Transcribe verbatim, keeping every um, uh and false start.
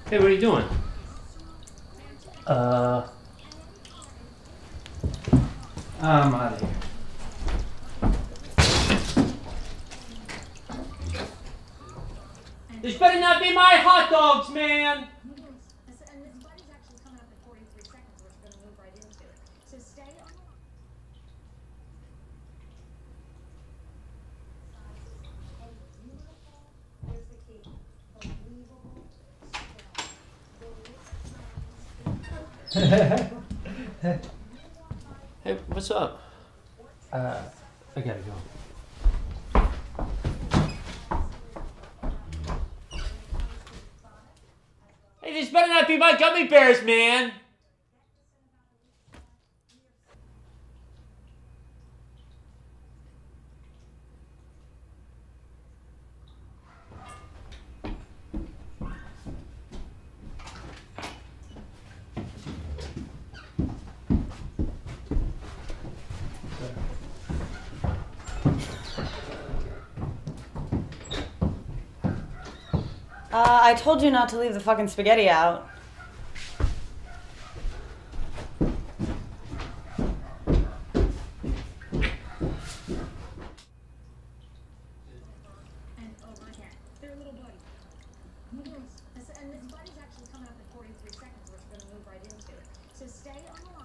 Hey, what are you doing? Uh, I'm out of here. This better not be my hot dogs, man! Hey, what's up? Uh, I gotta go. Hey, this better not be my gummy bears, man! Uh, I told you not to leave the fucking spaghetti out. And over again. They're a little buddy. And this buddy's actually coming up in forty-three seconds, which we're going to move right into it. So stay on the